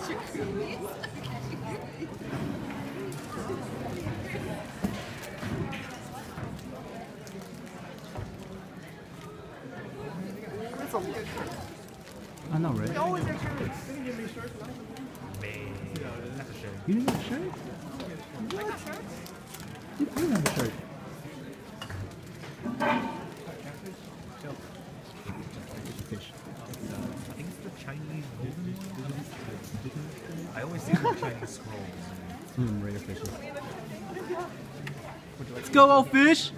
I know, right? You always get shirts. Didn't give me shirts last time. That's a shirt. You didn't have a shirt? I got shirts. You didn't have a shirt. Fish. I think it's the Chinese business. I always see the Chinese scrolls. Rare fishes. Let's go, old fish!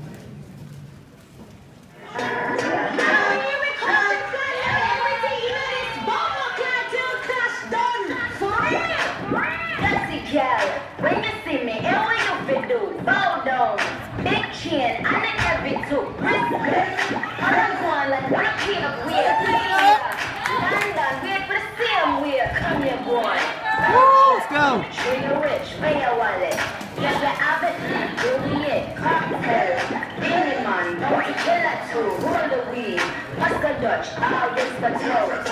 When you see me, and what you fit do? Bow down, big chin, and then every two. Respect. And I'm going like one kid of weird. London, wait for the same way. Come here, boy. Let's go! Treat you rich, pay your wallet. Just like Abbott, Juliet, cocktail. Any man, don't you kill that too. Roll the weed. What's the Dutch? I'll get the toast.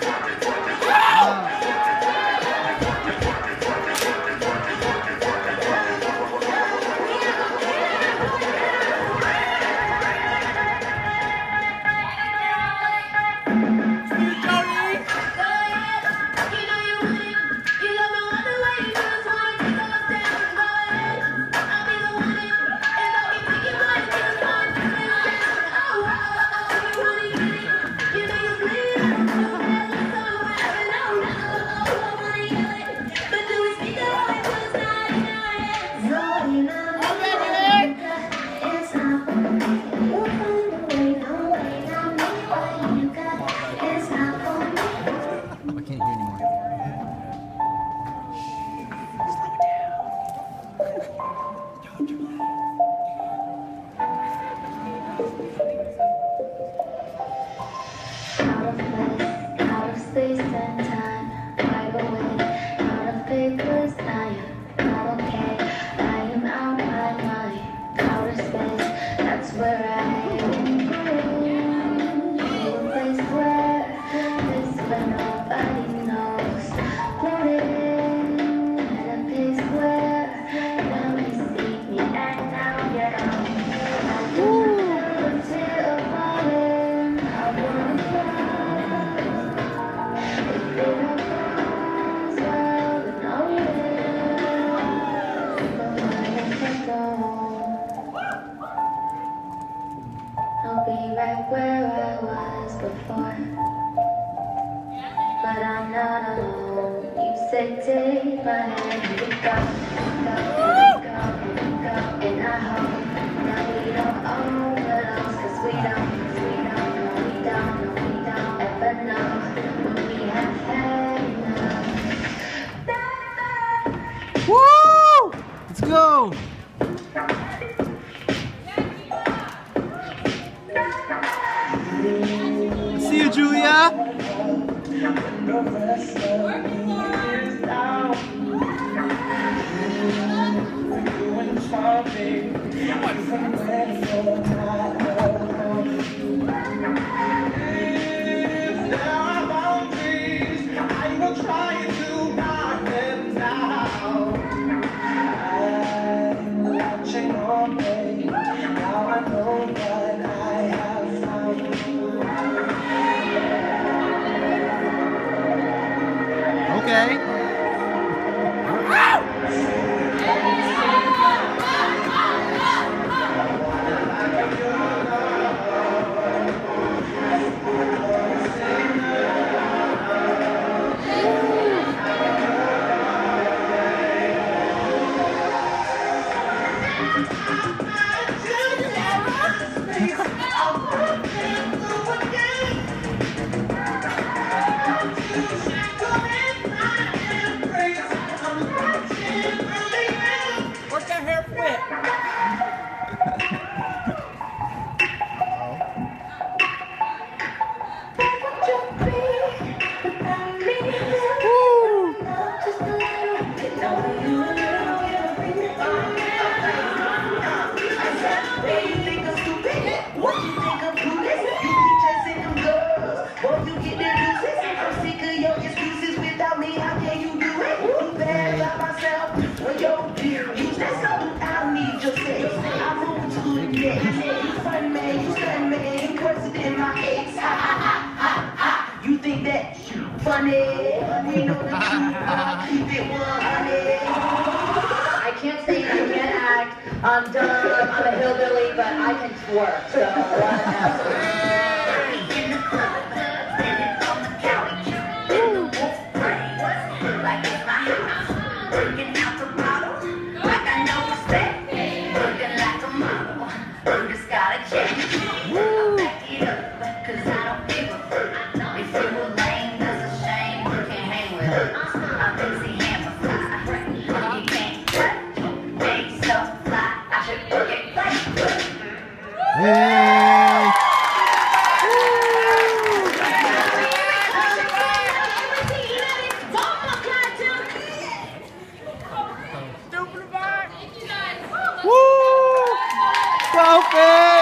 Woo! Let's go! See you, Julia! Okay. I can't sing, I can't act. I'm dumb, I'm a hillbilly, but I can twerk, so whatever. Hey! Woo! Sophie!